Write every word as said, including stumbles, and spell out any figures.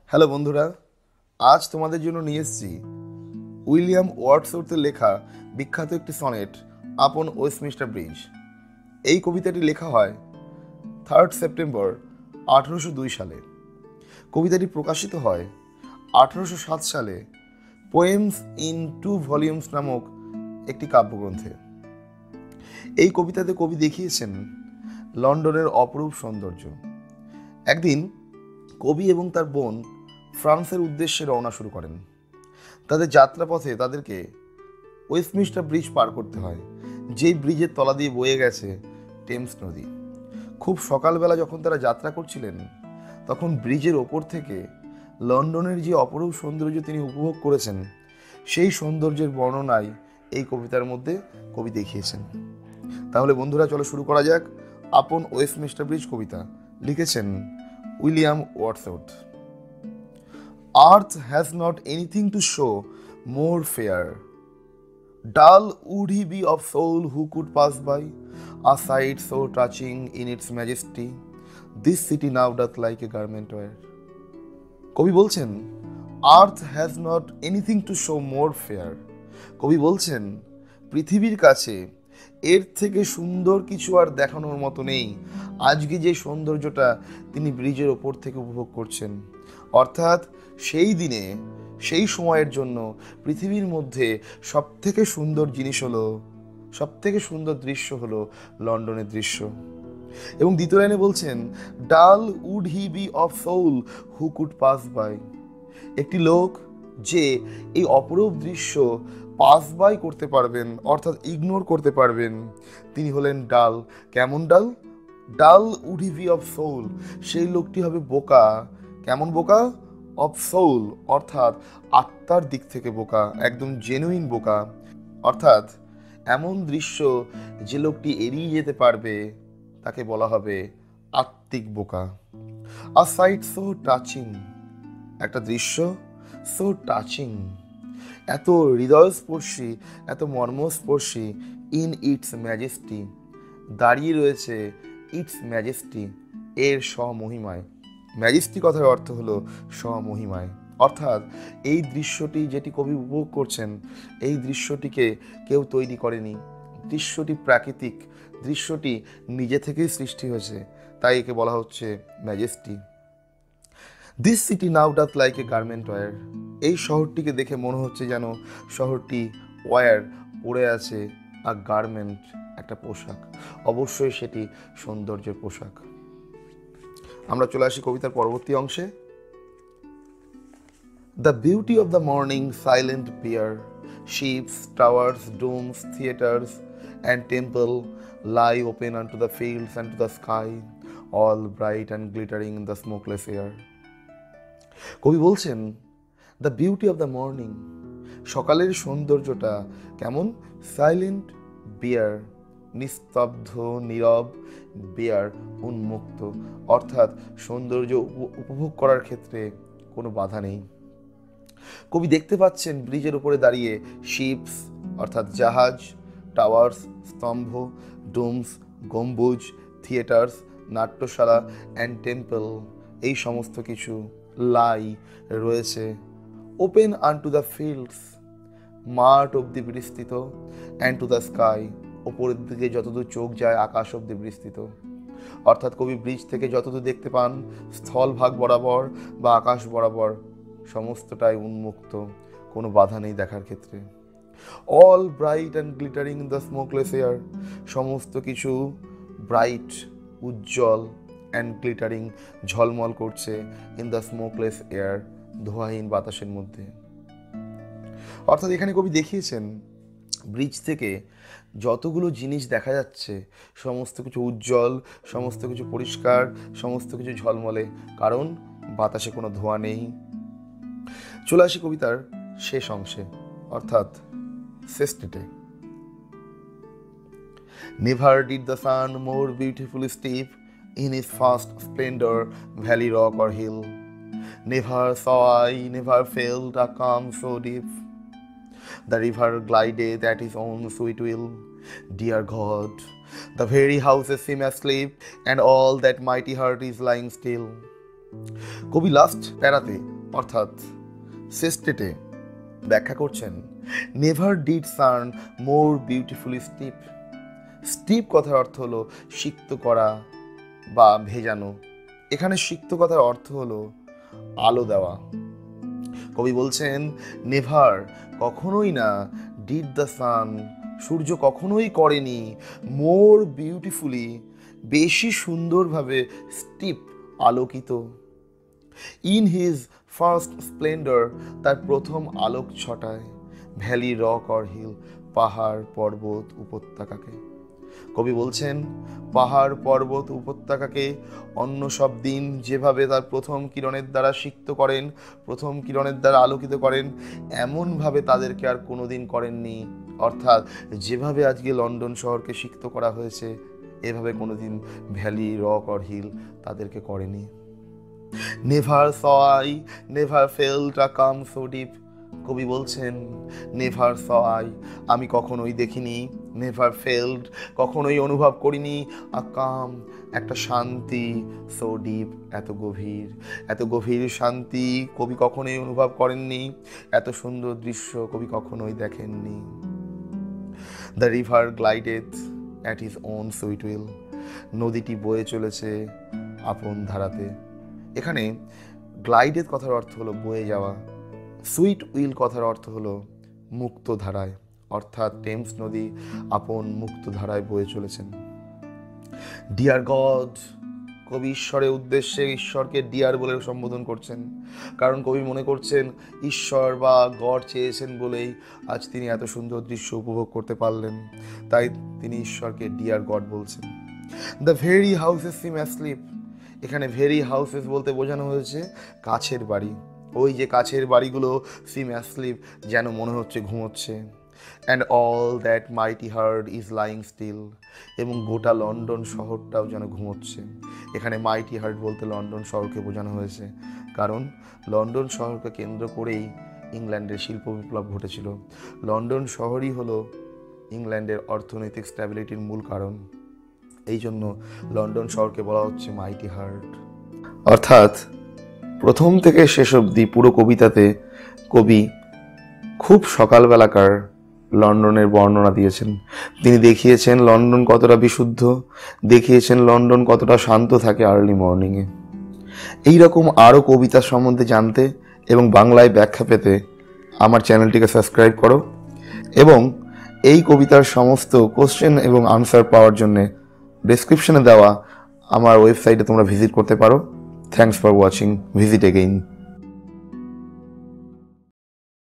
Hello বন্ধুরা, আজ তোমাদের জন্য নিয়ে এসেছি উইলিয়াম ওয়ার্ডসওয়ার্থের লেখা বিখ্যাত একটি সনেট আপন ওয়েস্টমিস্টার ব্রিজ। এই কবিতাটি লেখা হয় থার্ড সেপ্টেম্বর আঠেরোশো দুই সালে। কবিতাটি প্রকাশিত হয় আঠেরোশো সাত সালে পোয়েমস ইন টু ভলিউমস নামক একটি কাব্যগ্রন্থে। এই কবিতাতে কবি দেখিয়েছেন লন্ডনের অপরূপ সৌন্দর্য। একদিন কবি এবং তার বোন ফ্রান্সের উদ্দেশ্যে রওনা শুরু করেন। তাদের যাত্রাপথে তাদেরকে ওয়েস্টমিস্টার ব্রিজ পার করতে হয়, যেই ব্রিজের তলা দিয়ে বয়ে গেছে টেমস নদী। খুব সকালবেলা যখন তারা যাত্রা করছিলেন, তখন ব্রিজের ওপর থেকে লন্ডনের যে অপরূপ সৌন্দর্য তিনি উপভোগ করেছেন, সেই সৌন্দর্যের বর্ণনায় এই কবিতার মধ্যে কবি দেখিয়েছেন। তাহলে বন্ধুরা, চলো শুরু করা যাক আপন ওয়েস্টমিস্টার ব্রিজ কবিতা। লিখেছেন William Wordsworth. Earth has not anything to show more fair. Dull would he be of soul who could pass by, a sight so touching in its majesty, this city now doth like a garment wear. কবি বলছেন, Earth has not anything to show more fair. কবি বলছেন, পৃথিবীর কাছে এর থেকে সুন্দর কিছু আর দেখানোর মতো নেই আজকে যে সৌন্দর্যটা তিনি ব্রিজের ওপর থেকে উপভোগ করছেন। অর্থাৎ সেই দিনে, সেই সময়ের জন্য পৃথিবীর মধ্যে সব থেকে সুন্দর জিনিস হলো, সব থেকে সুন্দর দৃশ্য হলো লন্ডনের দৃশ্য। এবং দ্বিতীয় লাইনে বলছেন, dull would he be of soul who could pass by. একটি লোক যে এই অপরূপ দৃশ্য পাস বাই করতে পারবেন, অর্থাৎ ইগনোর করতে পারবেন, তিনি হলেন ডাল। কেমন dull? Dull would he be of soul, সেই লোকটি হবে বোকা। কেমন বোকা? অফ সোল, অর্থাৎ আত্মার দিক থেকে বোকা, একদম জেনুইন বোকা। অর্থাৎ এমন দৃশ্য যে লোকটি এড়িয়ে যেতে পারবে তাকে বলা হবে আত্মিক বোকা। আ সাইট সো টাচিং, একটা দৃশ্য সো টাচিং, এত হৃদয়স্পর্শী, এত মর্মস্পর্শী, ইন ইটস ম্যাজেস্টি, দাঁড়িয়ে রয়েছে ইটস ম্যাজেস্টি, এর স্বমহিমায়। ম্যাজেস্টি কথার অর্থ হলো স্বমহিমায়। অর্থাৎ এই দৃশ্যটি যেটি কবি উপভোগ করছেন, এই দৃশ্যটিকে কেউ তৈরি করেনি, দৃশ্যটি প্রাকৃতিক, দৃশ্যটি নিজে থেকেই সৃষ্টি হয়েছে, তাই একে বলা হচ্ছে majesty. This city now doth like a garment wear, এই শহরটিকে দেখে মনে হচ্ছে যেন শহরটি ওয়্যার, পরে আছে, আর গার্মেন্ট, একটা পোশাক। অবশ্যই সেটি সৌন্দর্যের পোশাক। আমরা চলে আসি কবিতার পরবর্তী অংশে। The beauty of the morning silent pier, ships, towers, domes, theatres and temple lie open unto the fields and to the sky, all bright and glittering in the smokeless air. কবি বলছেন, the beauty of the morning, সকালের সৌন্দর্যটা কেমন? Silent বিয়ার, নিস্তব্ধ, নীরব, বিয়ার, উন্মুক্ত, অর্থাৎ সৌন্দর্য উপভোগ করার ক্ষেত্রে কোনো বাধা নেই। কবি দেখতে পাচ্ছেন ব্রিজের উপরে দাঁড়িয়ে শিপস, অর্থাৎ জাহাজ, টাওয়ার্স, স্তম্ভ, ডোমস, গম্বুজ, থিয়েটার্স, নাট্যশালা অ্যান্ড টেম্পল, এই সমস্ত কিছু লাই রয়েছে। Open unto the fields, মাঠ অব্দি বিস্তৃত, অ্যান্ড টু দ্য স্কাই, ওপরের দিকে যতদূর চোখ যায় আকাশ অব্দি বিস্তৃত। অর্থাৎ কবি ব্রিজ থেকে যতদূর দেখতে পান, স্থলভাগ বরাবর বা আকাশ বরাবর সমস্তটাই উন্মুক্ত, কোনো বাধা নেই দেখার ক্ষেত্রে। All bright and glittering in the smokeless air, সমস্ত কিছু ব্রাইট, উজ্জ্বল, অ্যান্ড গ্লিটারিং, ঝলমল করছে, ইন দ্য স্মোকলেস এয়ার, ধোঁয়াহীন বাতাসের মধ্যে। অর্থাৎ এখানে কবি দেখিয়েছেন ব্রিজ থেকে যতগুলো জিনিস দেখা যাচ্ছে সমস্ত কিছু উজ্জ্বল, সমস্ত কিছু পরিষ্কার, সমস্ত কিছু ঝলমলে, কারণ বাতাসে কোনো ধোঁয়া নেই। চলে আসি কবিতার শেষ অংশে, অর্থাৎ শেষটিতে। Never did the sun more beautifully steep in his first splendor, valley, rock or hill. Never saw I, never felt a calm so deep. The river glideth at his own sweet will. Dear God, the very houses seem asleep, and all that mighty heart is lying still. কবি last প্যারাতে অর্থাৎ সেস্টেটে ব্যাখ্যা করছেন, never did sun more beautifully steep. Steep কথার অর্থ হলো সিক্ত করা বা ভেজানো। এখানে সিক্ত কথার অর্থ হলো আলো দেওয়া। কবি বলছেন, নেভার কখনোই না, ডিড দ্য সান সূর্য কখনোই করেনি, মোর বিউটিফুলি বেশি সুন্দরভাবে স্টিপ আলোকিত। ইন হিজ ফার্স্ট স্প্লেন্ডার তার প্রথম আলোক ছটায়, ভ্যালি রক অর হিল পাহাড় পর্বত উপত্যকাকে। কবি বলছেন, পাহাড় পর্বত উপত্যকাকে অন্য সব দিন যেভাবে তার প্রথম কিরণের দ্বারা সিক্ত করেন, প্রথম কিরণের দ্বারা আলোকিত করেন, এমনভাবে তাদেরকে আর কোনোদিন করেননি। অর্থাৎ যেভাবে আজকে লন্ডন শহরকে সিক্ত করা হয়েছে, এভাবে কোনোদিন ভ্যালি রক অর হিল তাদেরকে করেনি। Never saw I never felt a calm so deep. কবি বলছেন, নেভার স আই আমি কখনোই দেখিনি, নেভার ফেল্ড কখনোই অনুভব করিনি, আ কাম একটা শান্তি, সো ডিপ এত গভীর, এত গভীর শান্তি কবি কখনোই অনুভব করেননি, এত সুন্দর দৃশ্য কবি কখনোই দেখেননি। The river glided at his own sweet will. নদীটি বয়ে চলেছে আপন ধারাতে। এখানে গ্লাইডেড কথার অর্থ হলো বয়ে যাওয়া, সুইট উইল কথার অর্থ হলো মুক্ত ধারায়, অর্থাৎ টেমস নদী আপন মুক্ত ধারায় বয়ে চলেছেন। ডিয়ার গড, কবি ঈশ্বরের উদ্দেশ্যে ঈশ্বরকে ডিয়ার বলে সম্বোধন করছেন, কারণ কবি মনে করছেন ঈশ্বর বা গড চেয়েছেন বলেই আজ তিনি এত সুন্দর দৃশ্য উপভোগ করতে পারলেন, তাই তিনি ঈশ্বরকে ডিয়ার গড বলছেন। The very houses seem asleep. এখানে ভেরি হাউসেস বলতে বোঝানো হয়েছে কাছের বাড়ি। ওই যে কাছের বাড়িগুলো সিম অ্যাসলিপ, যেন মনে হচ্ছে ঘুমোচ্ছে। And all that mighty heart is lying still. এবং গোটা লন্ডন শহরটাও যেন ঘুমোচ্ছে। এখানে মাইটি হার্ড বলতে লন্ডন শহরকে বোঝানো হয়েছে, কারণ লন্ডন শহরকে কেন্দ্র করেই ইংল্যান্ডের শিল্প বিপ্লব ঘটেছিল। লন্ডন শহরই হলো ইংল্যান্ডের অর্থনৈতিক স্ট্যাবিলিটির মূল কারণ। এই জন্য লন্ডন শহরকে বলা হচ্ছে মাইটি হার্ট। অর্থাৎ প্রথম থেকে শেষ অবধি পুরো কবিতাতে কবি খুব সকালবেলাকার লন্ডনের বর্ণনা দিয়েছেন। তিনি দেখিয়েছেন লন্ডন কতটা বিশুদ্ধ, দেখিয়েছেন লন্ডন কতটা শান্ত থাকে আর্লি মর্নিংয়ে। এইরকম আরও কবিতার সম্বন্ধে জানতে এবং বাংলায় ব্যাখ্যা পেতে আমার চ্যানেলটিকে সাবস্ক্রাইব করো, এবং এই কবিতার সমস্ত কোশ্চেন এবং আনসার পাওয়ার জন্যে ডেসক্রিপশনে দেওয়া আমার ওয়েবসাইটে তোমরা ভিজিট করতে পারো। Thanks for watching. Visit again.